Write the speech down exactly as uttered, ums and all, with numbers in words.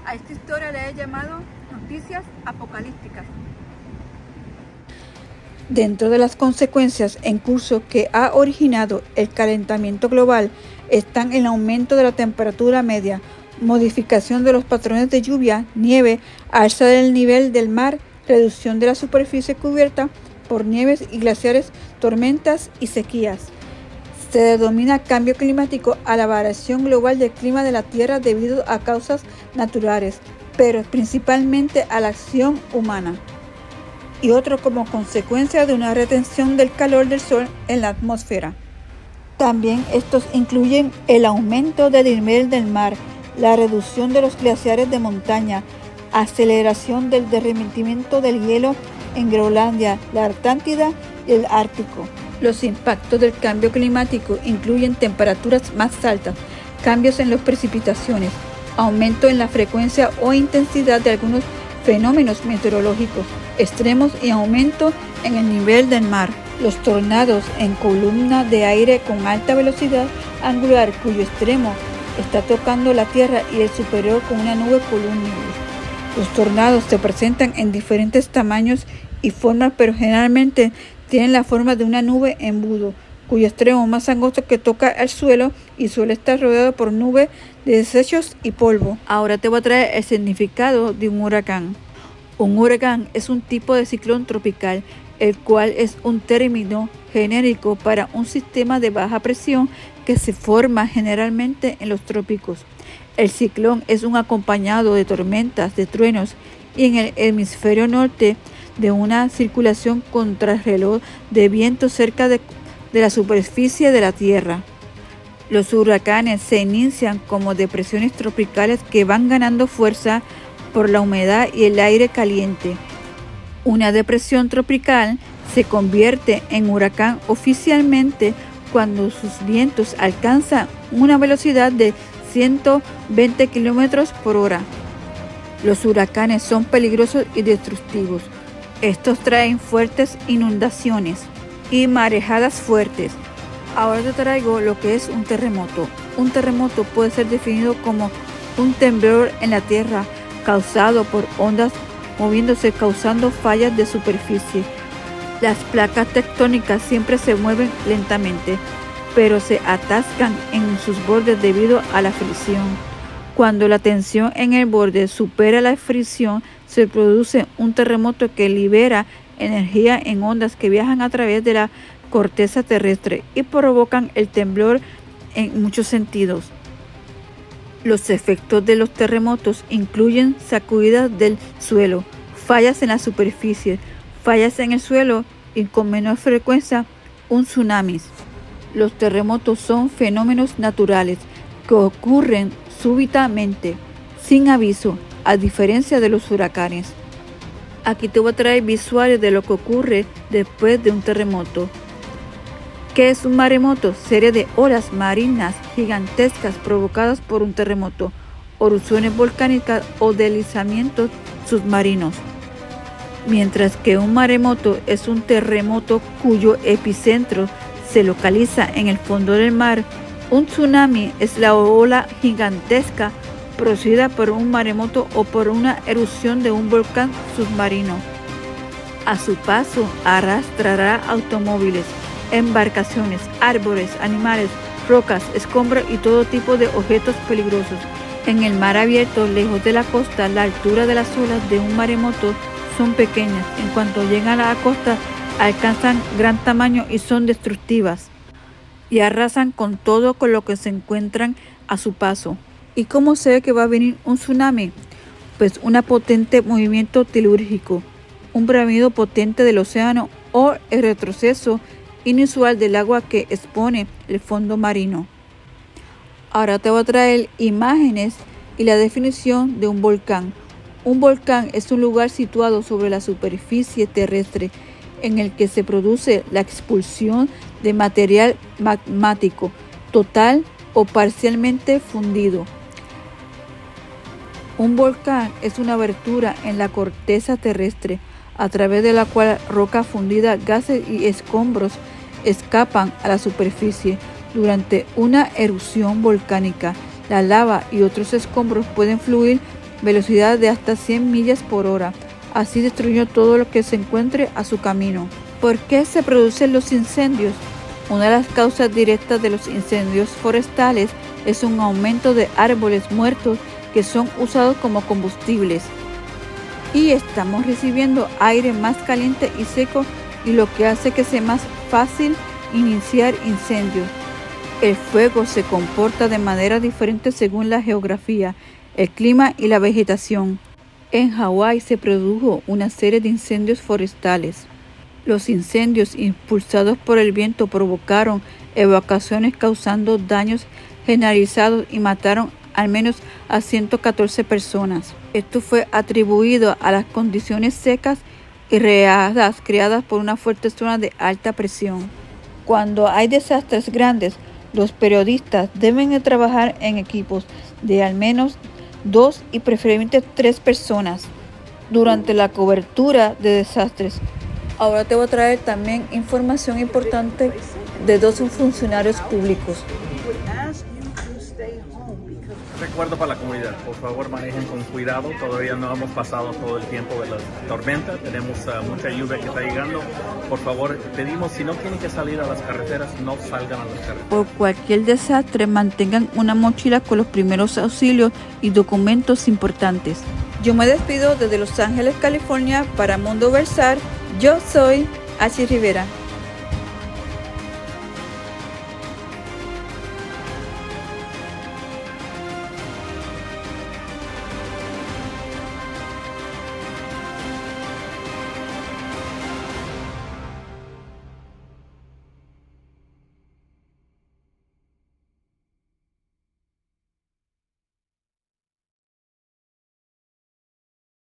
A esta historia le he llamado Noticias Apocalípticas. Dentro de las consecuencias en curso que ha originado el calentamiento global están el aumento de la temperatura media, modificación de los patrones de lluvia, nieve, alza del nivel del mar, reducción de la superficie cubierta por nieves y glaciares, tormentas y sequías. Se denomina cambio climático a la variación global del clima de la Tierra debido a causas naturales, pero principalmente a la acción humana, y otro como consecuencia de una retención del calor del Sol en la atmósfera. También estos incluyen el aumento del nivel del mar, la reducción de los glaciares de montaña, aceleración del derretimiento del hielo en Groenlandia, la Antártida y el Ártico. Los impactos del cambio climático incluyen temperaturas más altas, cambios en las precipitaciones, aumento en la frecuencia o intensidad de algunos fenómenos meteorológicos extremos y aumento en el nivel del mar. Los tornados en columna de aire con alta velocidad angular cuyo extremo está tocando la tierra y el superior con una nube cumulonimbus. Los tornados se presentan en diferentes tamaños y formas, pero generalmente tienen la forma de una nube embudo, cuyo extremo más angosto que toca el suelo y suele estar rodeado por nubes de desechos y polvo. Ahora te voy a traer el significado de un huracán. Un huracán es un tipo de ciclón tropical, el cual es un término genérico para un sistema de baja presión que se forma generalmente en los trópicos. El ciclón es un acompañado de tormentas, de truenos y en el hemisferio norte de una circulación contrarreloj de viento cerca de, de la superficie de la Tierra. Los huracanes se inician como depresiones tropicales que van ganando fuerza por la humedad y el aire caliente. Una depresión tropical se convierte en huracán oficialmente cuando sus vientos alcanzan una velocidad de ciento veinte kilómetros por hora. Los huracanes son peligrosos y destructivos. Estos traen fuertes inundaciones y marejadas fuertes. Ahora te traigo lo que es un terremoto. Un terremoto puede ser definido como un temblor en la tierra causado por ondas moviéndose causando fallas de superficie. Las placas tectónicas siempre se mueven lentamente, pero se atascan en sus bordes debido a la fricción. Cuando la tensión en el borde supera la fricción, se produce un terremoto que libera energía en ondas que viajan a través de la corteza terrestre y provocan el temblor en muchos sentidos. Los efectos de los terremotos incluyen sacudidas del suelo, fallas en la superficie, fallas en el suelo y con menor frecuencia un tsunami. Los terremotos son fenómenos naturales que ocurren súbitamente, sin aviso, a diferencia de los huracanes. Aquí te voy a traer visuales de lo que ocurre después de un terremoto. ¿Qué es un maremoto? Serie de olas marinas gigantescas provocadas por un terremoto, erupciones volcánicas o deslizamientos submarinos. Mientras que un maremoto es un terremoto cuyo epicentro se localiza en el fondo del mar, un tsunami es la ola gigantesca producida por un maremoto o por una erupción de un volcán submarino. A su paso arrastrará automóviles, embarcaciones, árboles, animales, rocas, escombros y todo tipo de objetos peligrosos. En el mar abierto, lejos de la costa, la altura de las olas de un maremoto son pequeñas. En cuanto llegan a la costa, alcanzan gran tamaño y son destructivas y arrasan con todo con lo que se encuentran a su paso. ¿Y cómo se ve que va a venir un tsunami? Pues un potente movimiento telúrico, un bramido potente del océano o el retroceso inusual del agua que expone el fondo marino. Ahora te voy a traer imágenes y la definición de un volcán. Un volcán es un lugar situado sobre la superficie terrestre en el que se produce la expulsión de material magmático total o parcialmente fundido. Un volcán es una abertura en la corteza terrestre a través de la cual roca fundida, gases y escombros escapan a la superficie. Durante una erupción volcánica, la lava y otros escombros pueden fluir velocidad de hasta cien millas por hora. Así destruyó todo lo que se encuentre a su camino. ¿Por qué se producen los incendios? Una de las causas directas de los incendios forestales es un aumento de árboles muertos que son usados como combustibles. Y estamos recibiendo aire más caliente y seco, y lo que hace que sea más fácil iniciar incendios. El fuego se comporta de manera diferente según la geografía, el clima y la vegetación. En Hawái se produjo una serie de incendios forestales. Los incendios impulsados por el viento provocaron evacuaciones causando daños generalizados y mataron al menos a ciento catorce personas. Esto fue atribuido a las condiciones secas y riadas creadas por una fuerte zona de alta presión. Cuando hay desastres grandes, los periodistas deben de trabajar en equipos de al menos dos y preferiblemente tres personas durante la cobertura de desastres. Ahora te voy a traer también información importante de dos funcionarios públicos. Recuerdo para la comunidad, por favor manejen con cuidado, todavía no hemos pasado todo el tiempo de la tormenta, tenemos uh, mucha lluvia que está llegando. Por favor, pedimos, si no tienen que salir a las carreteras, no salgan a las carreteras. Por cualquier desastre, mantengan una mochila con los primeros auxilios y documentos importantes. Yo me despido desde Los Ángeles, California, para Mundo Versar. Yo soy Achi Rivera.